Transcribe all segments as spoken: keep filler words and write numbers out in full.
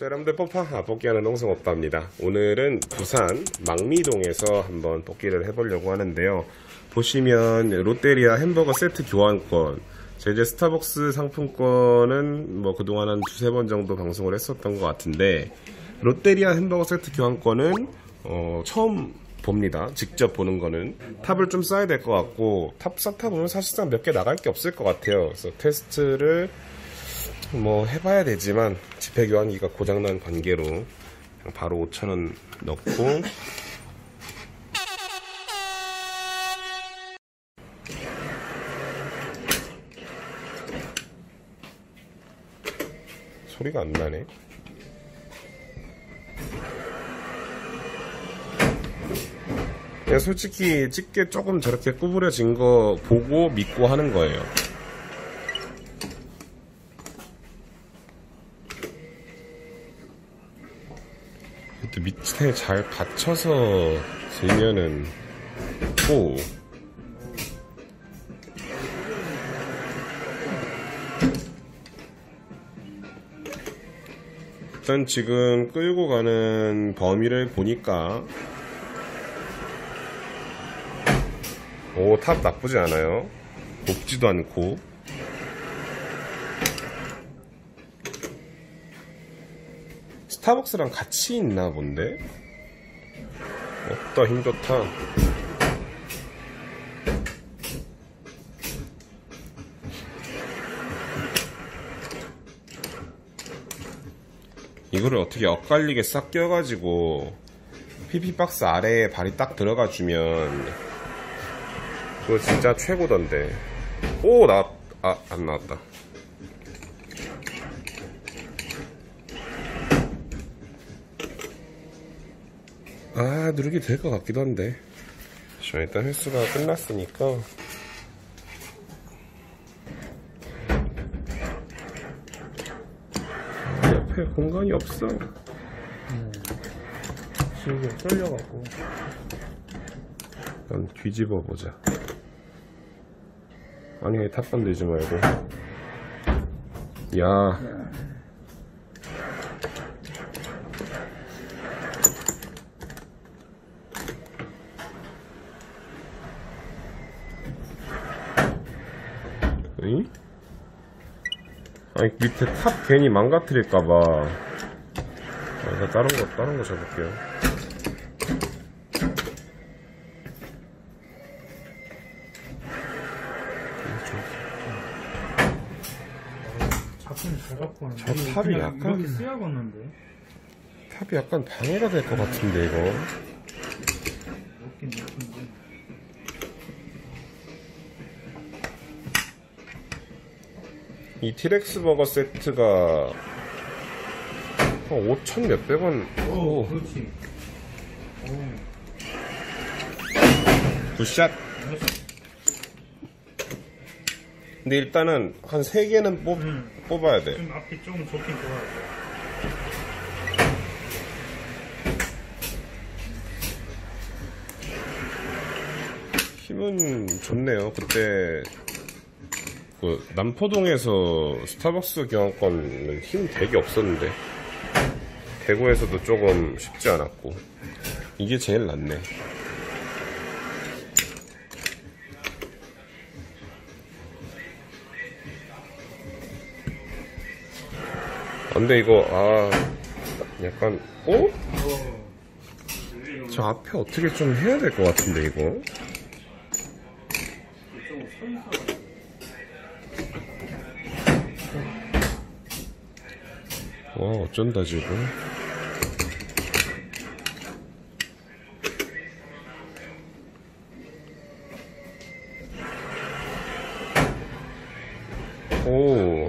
자, 여러분들 뽀파 뽑기하는 농성오빠입니다. 오늘은 부산 망미동에서 한번 뽑기를 해보려고 하는데요. 보시면 롯데리아 햄버거 세트 교환권, 제 이제 스타벅스 상품권은 뭐 그동안 한 두세 번 정도 방송을 했었던 것 같은데, 롯데리아 햄버거 세트 교환권은 어, 처음 봅니다. 직접 보는 거는 탑을 좀 쌓아야 될 것 같고, 탑 쌓다 보면 사실상 몇 개 나갈 게 없을 것 같아요. 그래서 테스트를 뭐 해봐야 되지만, 지폐 교환기가 고장난 관계로 바로 오천 원 넣고, 소리가 안 나네. 그냥 솔직히 집게 조금 저렇게 구부려진 거 보고 믿고 하는 거예요. 밑에 잘 받쳐서 들면은 오 일단 지금 끌고 가는 범위를 보니까 오, 탑 나쁘지 않아요. 높지도 않고. 스타벅스랑 같이 있나 본데? 없다, 힘좋다. 이거를 어떻게 엇갈리게 싹 껴가지고 피피박스 아래에 발이 딱 들어가주면 그거 진짜 최고던데. 오, 나, 아, 안 나왔다. 아, 누르기 될 것 같기도 한데. 자, 일단 횟수가 끝났으니까. 아, 옆에 공간이 없어. 음, 지금 쏠려갖고. 일단 뒤집어 보자. 아니, 탑반 되지 말고. 야. 응? 아니, 밑에 탑 괜히 망가뜨릴까봐. 아, 일단 다른 거, 다른 거 잡을게요. 잡히면 잘 잡고 하는데. 저 탑이 약간. 이렇게 쓰야겠는데. 탑이 약간 방해가 될 것 같은데, 이거. 먹긴 먹긴데. 이 티렉스 버거 세트가 한 오천 몇백 원. 오, 오. 그렇지. 오. 굿샷. 근데 일단은 한 세 개는 뽑, 음. 뽑아야 돼. 좀 앞이 조금 좋긴 좋아요. 힘은 좋네요. 그때 그 남포동에서 스타벅스 교환권은 힘 되게 없었는데, 대구에서도 조금 쉽지 않았고, 이게 제일 낫네. 근데 이거 아 약간 어? 저 앞에 어떻게 좀 해야 될 것 같은데 이거. 와, 어쩐다 지금. 오,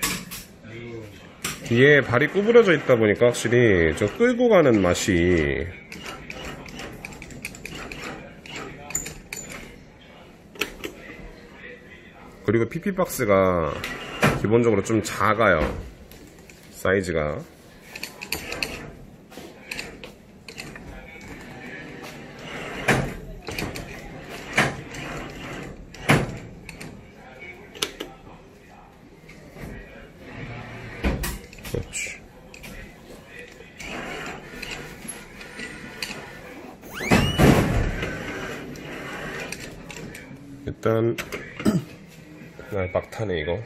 뒤에 발이 구부러져 있다 보니까 확실히 저 끌고 가는 맛이. 그리고 피피박스가 기본적으로 좀 작아요, 사이즈가. 그렇지. 일단 아, 막타네 이거.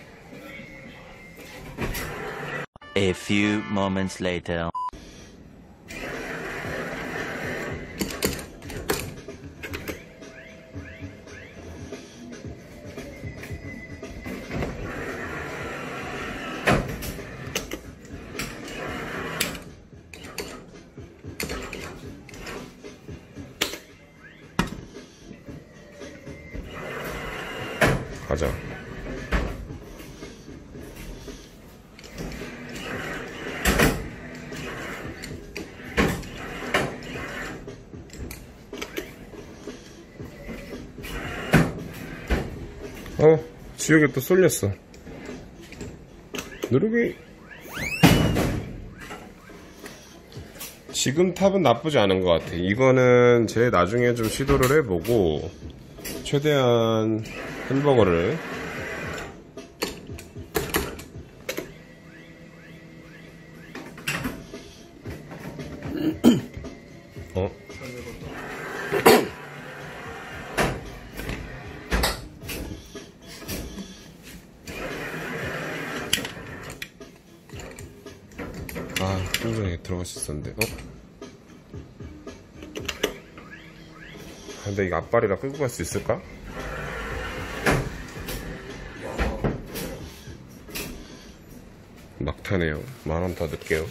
A few moments later. 가자. 어, 지역에 또 쏠렸어. 누르기. 지금 탑은 나쁘지 않은 것 같아. 이거는 제 나중에 좀 시도를 해보고 최대한 햄버거를 어? 아, 좀 전에 들어갈 수 있었는데. 어? 근데 이거 앞발이라 끌고 갈 수 있을까? 막타네요. 만원 더 넣을게요.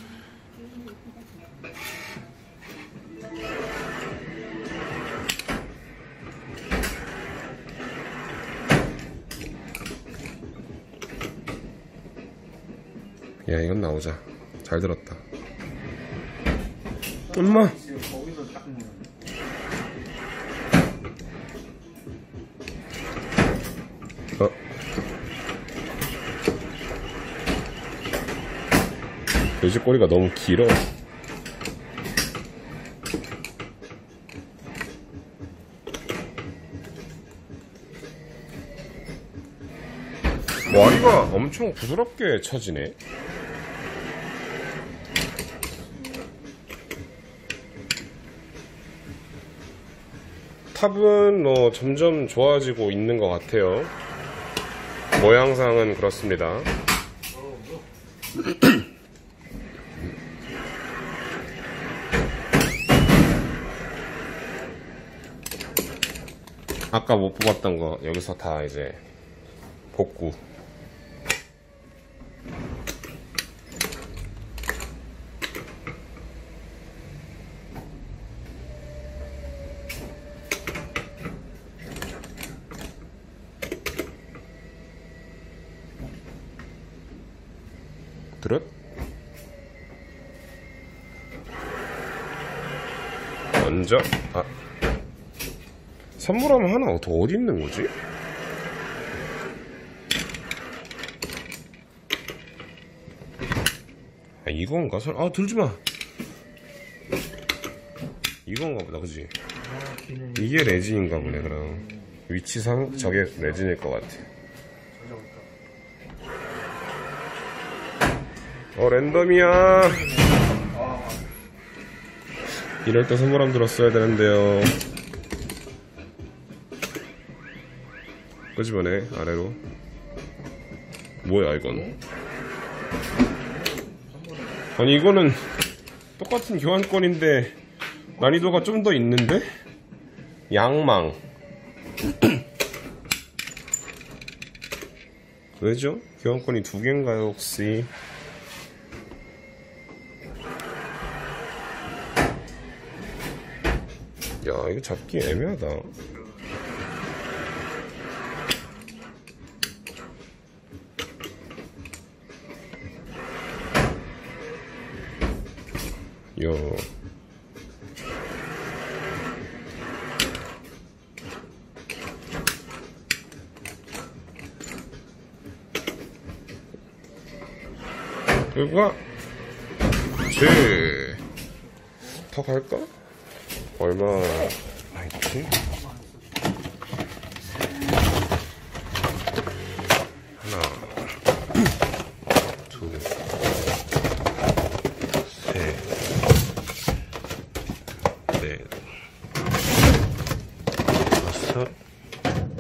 야, 이건 나오자. 잘 들었다. 엄마! 거기서 딱 먹는. 어? 돼지 꼬리가 너무 길어. 와리가 엄청 부드럽게 쳐지네. 탑은 뭐 점점 좋아지고 있는 것 같아요. 모양상은 그렇습니다. 아까 못 뽑았던 거 여기서 다 이제 복구. 드릇? 먼저 아 선물하면 하나 더 어디 있는 거지? 아 이건가? 설... 아 들지마. 이건가 보다 그지? 아, 기능이 이게 레진인가 보네. 그럼 위치상 저게 레진일 것 같아. 찾아올까? 어 랜덤이야. 이럴 때 선물함 들었어야 되는데요. 끄집어내 아래로. 뭐야 이건? 아니 이거는 똑같은 교환권인데 난이도가 좀 더 있는데? 양망. 왜죠? 교환권이 두 개인가요 혹시? 야 이거 잡기 애매하다. 요 그거 제더 갈까? 얼마 있지? 하나, 둘, 셋, 넷, 다섯,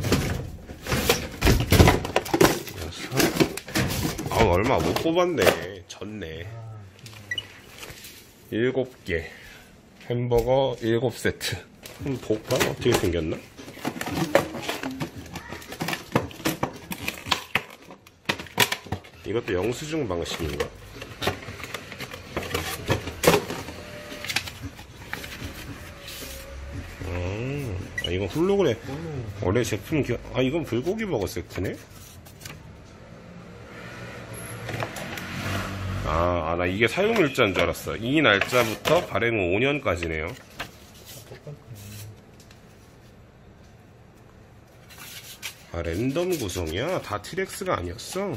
얼마 못 뽑았네. 졌네. 일곱 개. 햄버거 일곱 세트. 한번 볼까? 어떻게 생겼나? 이것도 영수증 방식인가? 아, 이건 홀로그램. 원래 제품 기... 아, 이건 불고기 버거 세트네? 아, 아, 나 이게 사용일자인 줄 알았어. 이 날짜부터 발행 후 오 년까지네요. 아, 랜덤 구성이야? 다 티렉스가 아니었어?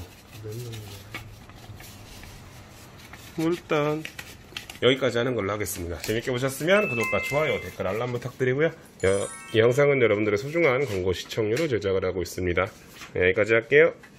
일단 여기까지 하는 걸로 하겠습니다. 재밌게 보셨으면 구독과 좋아요, 댓글, 알람 부탁드리고요. 여, 이 영상은 여러분들의 소중한 광고 시청료로 제작을 하고 있습니다. 네, 여기까지 할게요.